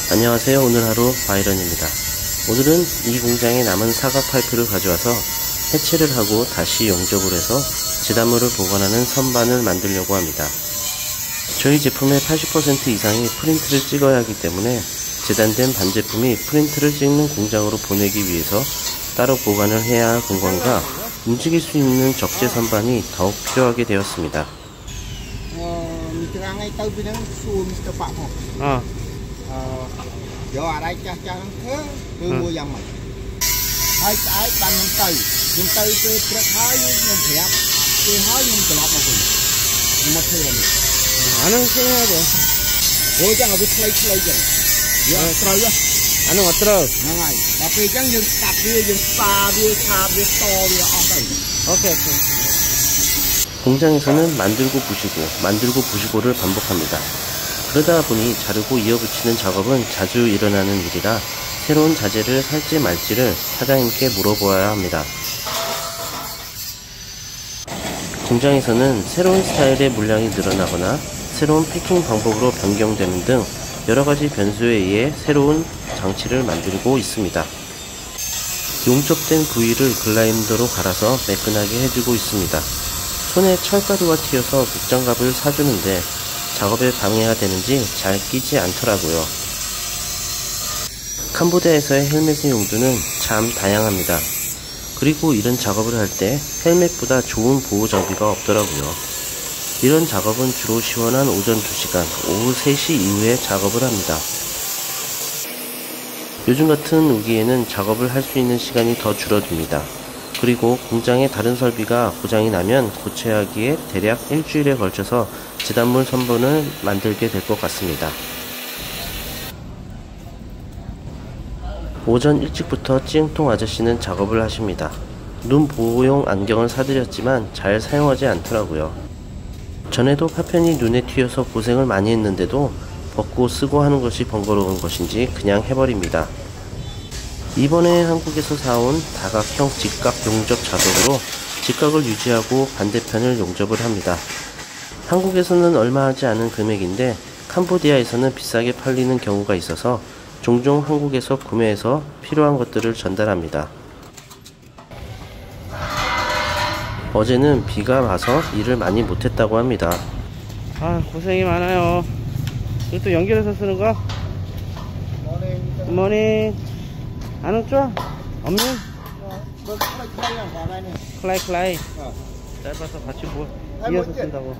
안녕하세요. 오늘 하루 바이런입니다. 오늘은 이 공장에 남은 사각 파이프를 가져와서 해체를 하고 다시 용접을 해서 제단물을 보관하는 선반을 만들려고 합니다. 저희 제품의 80% 이상이 프린트를 찍어야 하기 때문에 제단된 반제품이 프린트를 찍는 공장으로 보내기 위해서 따로 보관을 해야 할 공간과 움직일 수 있는 적재 선반이 더욱 필요하게 되었습니다. 공장에서는 만들고 부시고를 반복합니다. 그러다 보니 자르고 이어붙이는 작업은 자주 일어나는 일이라 새로운 자재를 살지 말지를 사장님께 물어보아야 합니다. 공장에서는 새로운 스타일의 물량이 늘어나거나 새로운 패킹 방법으로 변경되는 등 여러가지 변수에 의해 새로운 장치를 만들고 있습니다. 용접된 부위를 글라인더로 갈아서 매끈하게 해주고 있습니다. 손에 철가루가 튀어서 목장갑을 사주는데 작업에 방해가 되는지 잘 끼지 않더라고요. 캄보디아에서의 헬멧의 용도는 참 다양합니다. 그리고 이런 작업을 할 때 헬멧보다 좋은 보호 장비가 없더라고요. 이런 작업은 주로 시원한 오전 2시간, 오후 3시 이후에 작업을 합니다. 요즘 같은 우기에는 작업을 할 수 있는 시간이 더 줄어듭니다. 그리고 공장의 다른 설비가 고장이 나면 고쳐야 하기에 대략 일주일에 걸쳐서 제단물 선반을 만들게 될 것 같습니다. 오전 일찍부터 찌흥통 아저씨는 작업을 하십니다. 눈 보호용 안경을 사드렸지만 잘 사용하지 않더라고요. 전에도 파편이 눈에 튀어서 고생을 많이 했는데도 벗고 쓰고 하는 것이 번거로운 것인지 그냥 해버립니다. 이번에 한국에서 사온 다각형 직각 용접 자석으로 직각을 유지하고 반대편을 용접을 합니다. 한국에서는 얼마 하지 않은 금액인데 캄보디아에서는 비싸게 팔리는 경우가 있어서 종종 한국에서 구매해서 필요한 것들을 전달합니다. 어제는 비가 와서 일을 많이 못했다고 합니다. 고생이 많아요. 이것도 연결해서 쓰는 거? 굿모닝. 아는 줘? 없니? 클라이. 짧아서 같이 이어서 쓴다고.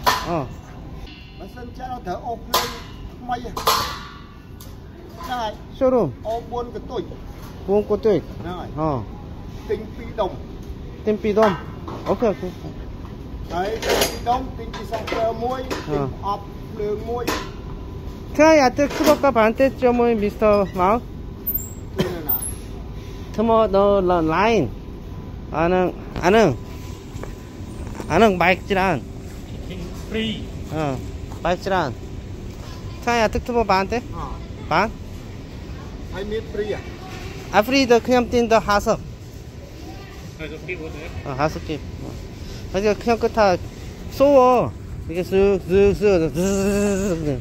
쇼룸. buôn của tôi. Tinh pi đông. Ok. Đấy, tinh đông, tinh pi xong chờ muối, tinh ọp lường muối. Thế à, tôi cứ có bạn tết cho muối Mr. Mao. Thưa nó là line. Anh bike chiran. Free. Bike chiran. Thế à, tức bạn tết. Bạn. I need free à? Free 더 그냥 뛴다 하석. 하석기. 그래서 그냥 그 다 쏘어. 이게 쓱쓱쓱.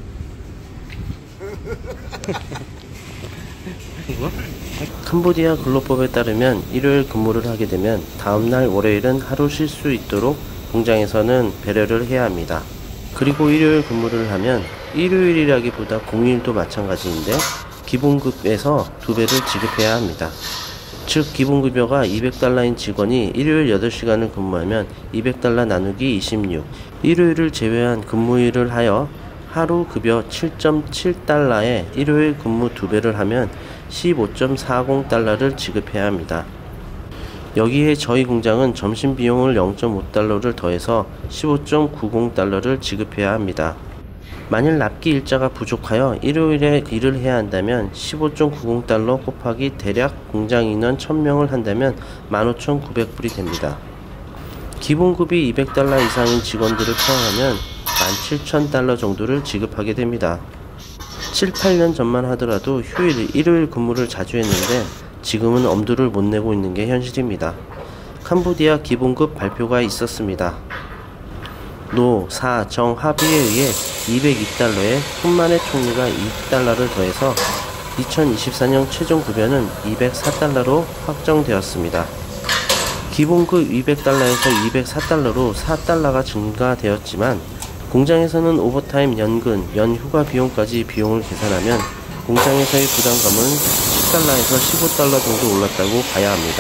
이거? 캄보디아 근로법에 따르면 일요일 근무를 하게 되면 다음날 월요일은 하루 쉴 수 있도록 공장에서는 배려를 해야 합니다. 그리고 일요일 근무를 하면 일요일이라기보다 공휴일도 마찬가지인데 기본급에서 2배를 지급해야 합니다. 즉 기본급여가 $200인 직원이 일요일 8시간을 근무하면 $200 나누기 26, 일요일을 제외한 근무일을 하여 하루 급여 $7.7에 일요일 근무 2배를 하면 $15.40를 지급해야 합니다. 여기에 저희 공장은 점심 비용을 $0.5를 더해서 $15.90를 지급해야 합니다. 만일 납기 일자가 부족하여 일요일에 일을 해야 한다면 $15.90 곱하기 대략 공장 인원 1000명을 한다면 15,900불이 됩니다. 기본급이 $200 이상인 직원들을 포함하면 $17,000 정도를 지급하게 됩니다. 7, 8년 전만 하더라도 휴일, 일요일 근무를 자주 했는데 지금은 엄두를 못 내고 있는 게 현실입니다. 캄보디아 기본급 발표가 있었습니다. 노, 사, 정 합의에 의해 202달러에 푼만의 총리가 2달러를 더해서 2024년 최종 급여는 204달러로 확정되었습니다. 기본급 200달러에서 204달러로 4달러가 증가되었지만 공장에서는 오버타임, 연근, 연휴가 비용까지 비용을 계산하면 공장에서의 부담감은 10달러에서 15달러 정도 올랐다고 봐야 합니다.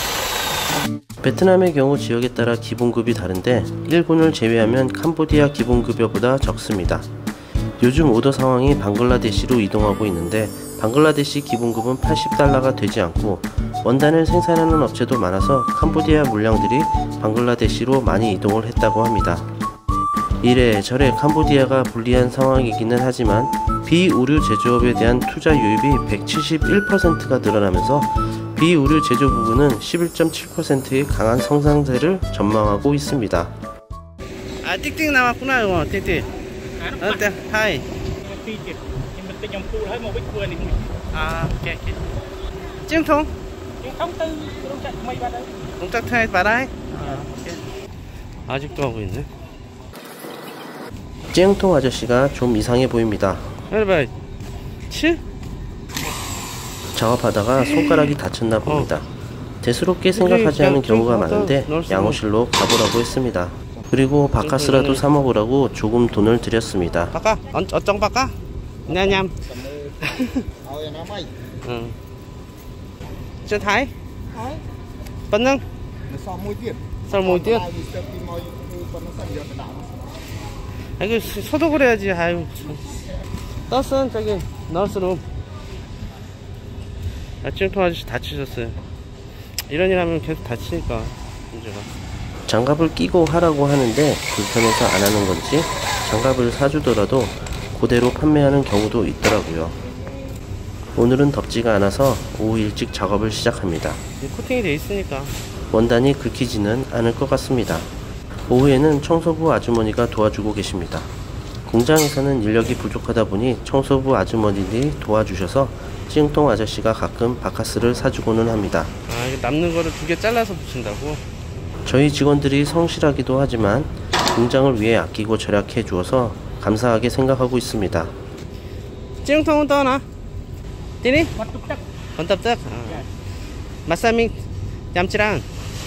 베트남의 경우 지역에 따라 기본급이 다른데 일본을 제외하면 캄보디아 기본급여보다 적습니다. 요즘 오더 상황이 방글라데시로 이동하고 있는데 방글라데시 기본급은 80달러가 되지 않고 원단을 생산하는 업체도 많아서 캄보디아 물량들이 방글라데시로 많이 이동을 했다고 합니다. 이래저래 캄보디아가 불리한 상황이기는 하지만 비의류 제조업에 대한 투자 유입이 171%가 늘어나면서 비의류 제조 부분은 11.7%의 강한 성장세를 전망하고 있습니다. 아, 띡띡 나왔구나. 이거 띡띡. 하이. 아, 오케이. 찡통? 동작 타이 바라이? 아직도 하고 있네. 쨍통 아저씨가 좀 이상해 보입니다. 작업하다가 손가락이 다쳤나 봅니다. 대수롭게 생각하지 않은 경우가 많은데 양호실로 가보라고 했습니다. 그리고 바카스라도 사먹으라고 조금 돈을 드렸습니다. 바카? 어쩐 바카? 냠냠. 응. 저 타이? 번능? 썰 모이 띠? 이거 소독을 해야지. 아유, 떴어. 저기 너스룸. 찜통 아저씨 다치셨어요. 이런 일 하면 계속 다치니까 문제가. 장갑을 끼고 하라고 하는데 불편해서 안 하는 건지 장갑을 사주더라도 그대로 판매하는 경우도 있더라고요. 오늘은 덥지가 않아서 오후 일찍 작업을 시작합니다. 코팅이 돼 있으니까 원단이 긁히지는 않을 것 같습니다. 오후에는 청소부 아주머니가 도와주고 계십니다. 공장에서는 인력이 부족하다 보니 청소부 아주머니들이 도와주셔서 찡통 아저씨가 가끔 바카스를 사주고는 합니다. 아, 이거 남는 거를 2개 잘라서 붙인다고? 저희 직원들이 성실하기도 하지만 공장을 위해 아끼고 절약해 주어서 감사하게 생각하고 있습니다. 찡통은 떠나? 뛰니? 번떡떡? 마사밍 얌치랑?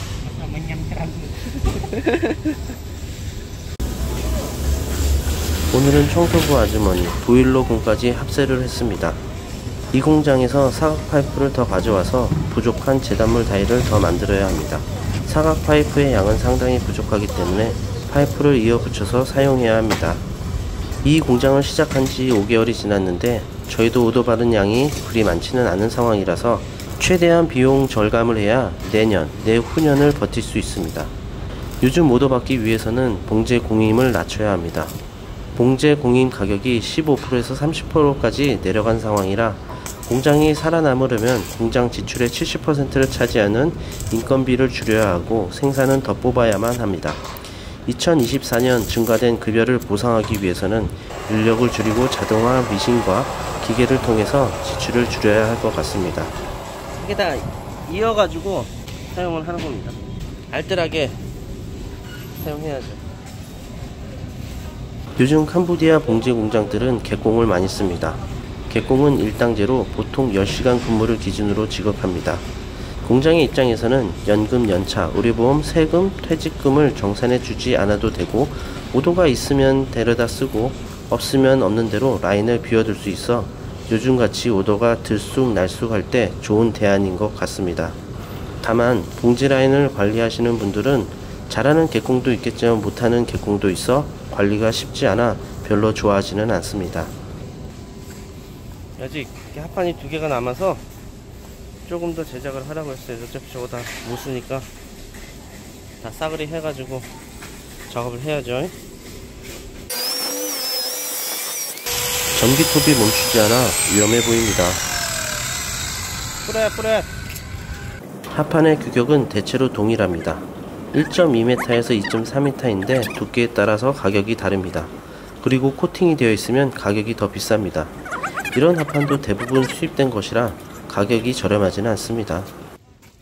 오늘은 청소부 아주머니 보일러공까지 합세를 했습니다. 이 공장에서 사각 파이프를 더 가져와서 부족한 제단물 다이를 더 만들어야 합니다. 사각 파이프의 양은 상당히 부족하기 때문에 파이프를 이어 붙여서 사용해야 합니다. 이 공장을 시작한 지 5개월이 지났는데 저희도 오더 받은 양이 그리 많지는 않은 상황이라서 최대한 비용 절감을 해야 내년, 내후년을 버틸 수 있습니다. 요즘 오더 받기 위해서는 봉제 공임을 낮춰야 합니다. 봉제 공임 가격이 15%에서 30%까지 내려간 상황이라 공장이 살아남으려면 공장 지출의 70%를 차지하는 인건비를 줄여야 하고 생산은 더 뽑아야만 합니다. 2024년 증가된 급여를 보상하기 위해서는 인력을 줄이고 자동화 미신과 기계를 통해서 지출을 줄여야 할 것 같습니다. 이게 다 이어가지고 사용을 하는 겁니다. 알뜰하게 사용해야죠. 요즘 캄보디아 봉제 공장들은 개공을 많이 씁니다. 개공은 일당제로 보통 10시간 근무를 기준으로 지급합니다. 공장의 입장에서는 연금, 연차, 의료보험, 세금, 퇴직금을 정산해 주지 않아도 되고 오더가 있으면 데려다 쓰고 없으면 없는 대로 라인을 비워둘 수 있어 요즘같이 오더가 들쑥날쑥 할 때 좋은 대안인 것 같습니다. 다만 봉제 라인을 관리하시는 분들은 잘하는 개공도 있겠지만 못하는 개공도 있어 관리가 쉽지 않아 별로 좋아하지는 않습니다. 아직 합판이 2개가 남아서 조금 더 제작을 하라고 했어요. 어차피 저거 다 못 쓰니까 다 싸그리 해가지고 작업을 해야죠. 전기톱이 멈추지 않아 위험해 보입니다. 뿌려. 합판의 규격은 대체로 동일합니다. 1.2m에서 2.4m인데 두께에 따라서 가격이 다릅니다. 그리고 코팅이 되어 있으면 가격이 더 비쌉니다. 이런 합판도 대부분 수입된 것이라 가격이 저렴하지는 않습니다.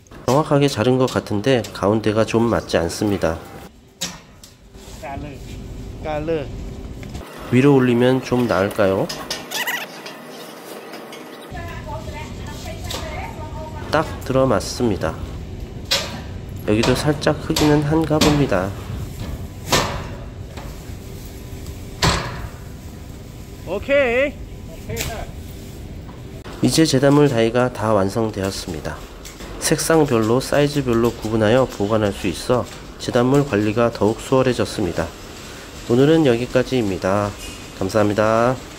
정확하게 자른 것 같은데 가운데가 좀 맞지 않습니다. color. 위로 올리면 좀 나을까요? 딱 들어맞습니다. 여기도 살짝 흑이는 한가 봅니다. 오케이. 이제 제다물 다이가 다 완성되었습니다. 색상별로 사이즈별로 구분하여 보관할 수 있어 제단물 관리가 더욱 수월해졌습니다. 오늘은 여기까지입니다. 감사합니다.